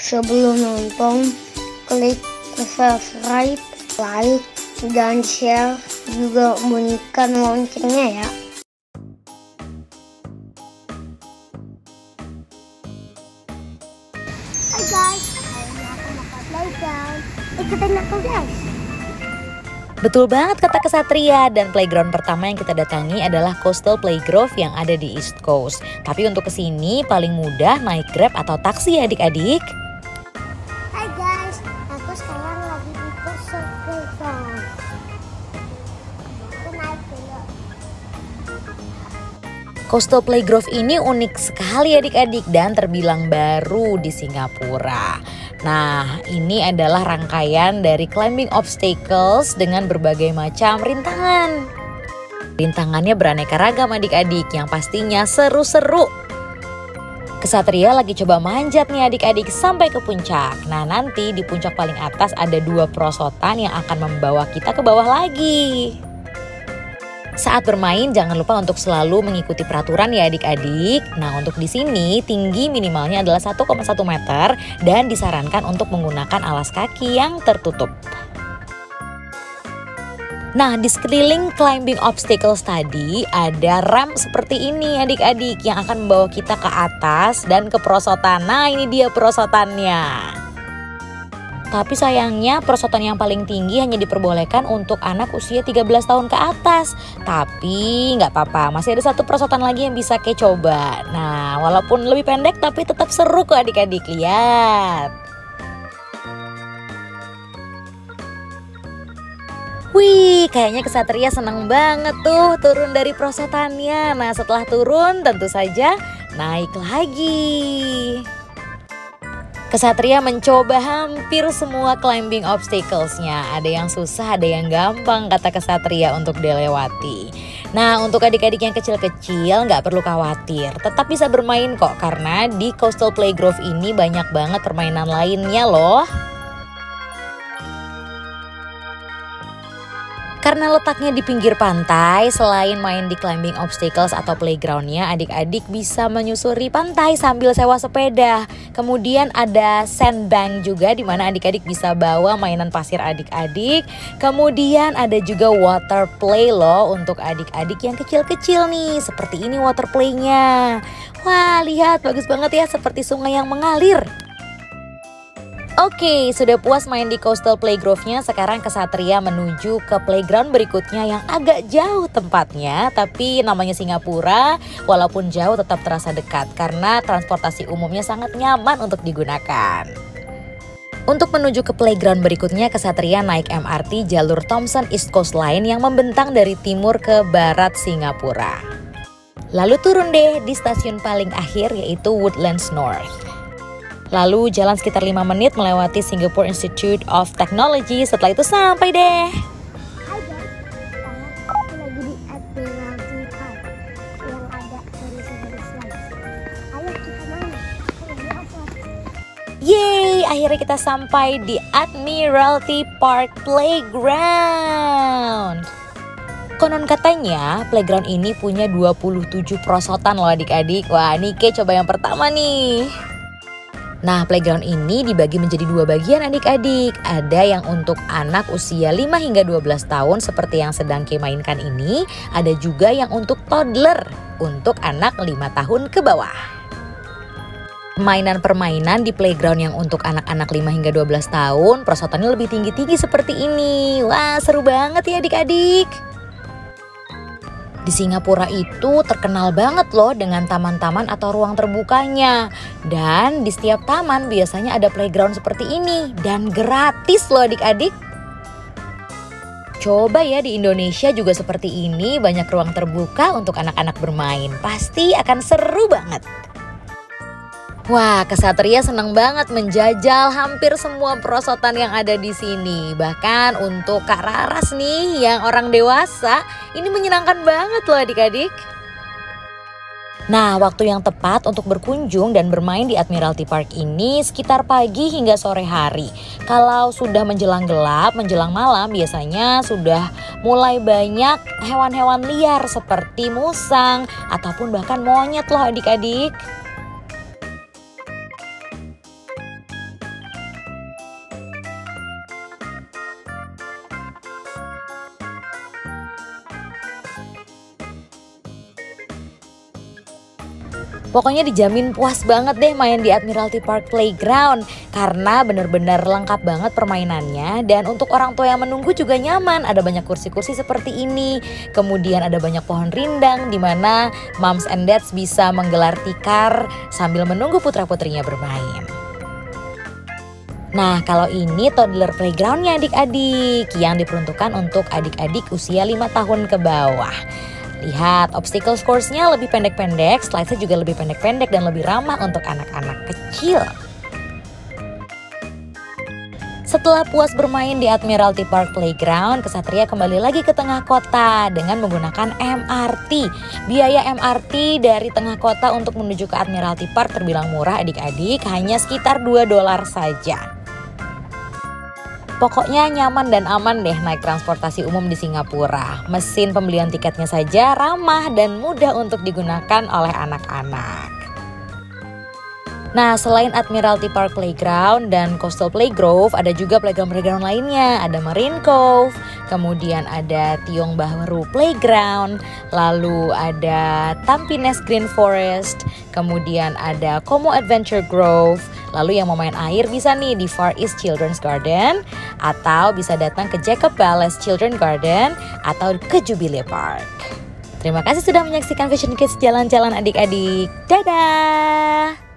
Sebelum nonton, klik subscribe, like, dan share, juga bunyikan loncengnya ya. Hai guys, hari ini aku mau ke playground. Ikutin aku guys. Betul banget kata Kesatria, dan playground pertama yang kita datangi adalah Coastal Playground yang ada di East Coast. Tapi untuk kesini paling mudah naik Grab atau taksi ya adik-adik. Hai guys, aku sekarang lagi di Coastal Playground. Aku naik dulu. Coastal Playground ini unik sekali adik-adik dan terbilang baru di Singapura. Nah, ini adalah rangkaian dari climbing obstacles dengan berbagai macam rintangan. Rintangannya beraneka ragam adik-adik yang pastinya seru-seru. Kesatria lagi coba manjat nih adik-adik sampai ke puncak. Nah, nanti di puncak paling atas ada 2 perosotan yang akan membawa kita ke bawah lagi. Saat bermain jangan lupa untuk selalu mengikuti peraturan ya adik-adik. Nah, untuk di sini tinggi minimalnya adalah 1,1 meter dan disarankan untuk menggunakan alas kaki yang tertutup. Nah, di sekeliling climbing obstacles tadi ada ramp seperti ini adik-adik yang akan membawa kita ke atas dan ke perosotan. Nah, ini dia perosotannya. Tapi sayangnya perosotan yang paling tinggi hanya diperbolehkan untuk anak usia 13 tahun ke atas. Tapi nggak apa-apa, masih ada 1 perosotan lagi yang bisa Kay coba. Nah, walaupun lebih pendek tapi tetap seru kok adik-adik, lihat. Wih, kayaknya Kesatria seneng banget tuh turun dari perosotannya. Nah, setelah turun tentu saja naik lagi. Kesatria mencoba hampir semua climbing obstacles-nya. Ada yang susah, ada yang gampang kata Kesatria untuk dilewati. Nah, untuk adik-adik yang kecil-kecil nggak perlu khawatir. Tetap bisa bermain kok karena di Coastal Playground ini banyak banget permainan lainnya loh. Karena letaknya di pinggir pantai, selain main di climbing obstacles atau playgroundnya, adik-adik bisa menyusuri pantai sambil sewa sepeda. Kemudian ada sandbank juga di mana adik-adik bisa bawa mainan pasir adik-adik. Kemudian ada juga water play loh untuk adik-adik yang kecil-kecil nih. Seperti ini water play-nya. Wah, lihat bagus banget ya, seperti sungai yang mengalir. Oke, sudah puas main di Coastal Playground-nya, sekarang Kesatria menuju ke playground berikutnya yang agak jauh tempatnya. Tapi namanya Singapura, walaupun jauh tetap terasa dekat karena transportasi umumnya sangat nyaman untuk digunakan. Untuk menuju ke playground berikutnya, Kesatria naik MRT jalur Thomson East Coast Line yang membentang dari timur ke barat Singapura. Lalu turun deh di stasiun paling akhir yaitu Woodlands North. Lalu jalan sekitar 5 menit melewati Singapore Institute of Technology. Setelah itu sampai deh. Hai guys, sekarang aku lagi di Admiralty Park yang ada garis-garis lain. Ayo kita main. Yeay, akhirnya kita sampai di Admiralty Park Playground. Konon katanya playground ini punya 27 perosotan loh adik-adik. Wah, ini Kay coba yang pertama nih. Nah, playground ini dibagi menjadi 2 bagian adik-adik. Ada yang untuk anak usia 5 hingga 12 tahun seperti yang sedang Kay mainkan ini. Ada juga yang untuk toddler, untuk anak 5 tahun ke bawah. Permainan di playground yang untuk anak-anak 5 hingga 12 tahun, perosotannya lebih tinggi-tinggi seperti ini. Wah, seru banget ya adik-adik. Di Singapura itu terkenal banget loh dengan taman-taman atau ruang terbukanya. Dan di setiap taman biasanya ada playground seperti ini. Dan gratis loh adik-adik. Coba ya di Indonesia juga seperti ini, banyak ruang terbuka untuk anak-anak bermain. Pasti akan seru banget. Wah, Kesatria senang banget menjajal hampir semua perosotan yang ada di sini. Bahkan untuk Kak Raras nih yang orang dewasa, ini menyenangkan banget loh adik-adik. Nah, waktu yang tepat untuk berkunjung dan bermain di Admiralty Park ini sekitar pagi hingga sore hari. Kalau sudah menjelang gelap, menjelang malam biasanya sudah mulai banyak hewan-hewan liar seperti musang ataupun bahkan monyet loh adik-adik. Pokoknya dijamin puas banget deh main di Admiralty Park Playground karena bener-bener lengkap banget permainannya, dan untuk orang tua yang menunggu juga nyaman. Ada banyak kursi-kursi seperti ini, kemudian ada banyak pohon rindang di mana moms and dads bisa menggelar tikar sambil menunggu putra-putrinya bermain. Nah, kalau ini toddler playgroundnya adik-adik yang diperuntukkan untuk adik-adik usia 5 tahun ke bawah. Lihat, obstacle course-nya lebih pendek-pendek, slides-nya juga lebih pendek-pendek dan lebih ramah untuk anak-anak kecil. Setelah puas bermain di Admiralty Park Playground, Kesatria kembali lagi ke tengah kota dengan menggunakan MRT. Biaya MRT dari tengah kota untuk menuju ke Admiralty Park terbilang murah adik-adik, hanya sekitar $2 saja. Pokoknya nyaman dan aman deh naik transportasi umum di Singapura. Mesin pembelian tiketnya saja ramah dan mudah untuk digunakan oleh anak-anak. Nah, selain Admiralty Park Playground dan Coastal Playgrove, ada juga playground-playground lainnya. Ada Marine Cove, kemudian ada Tiong Bahru Playground, lalu ada Tampines Green Forest, kemudian ada Como Adventure Grove. Lalu yang mau main air bisa nih di Far East Children's Garden, atau bisa datang ke Jacob Palace Children's Garden, atau ke Jubilee Park. Terima kasih sudah menyaksikan Fashion Kids jalan-jalan adik-adik. Dadah!